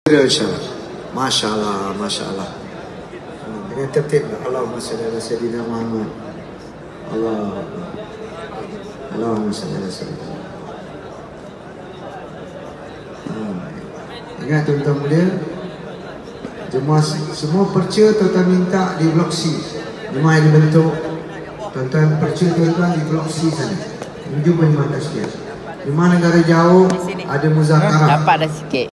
InsyaAllah. Masya Allah, Masya Allah. Dengan tertib. Allahumma salli ala Sayyidina Muhammad. Allahumma salli ala Sayyidina. Ingat tuan-tuan mulia, jemaah semua perca tuan-tuan minta di blok C. Jemaah yang dibentuk, tuan-tuan perca tuan-tuan di blok C sana. Menuju Jemaah Tashkil. Jemaah negara jauh ada muzakarah. Dapat dah sikit.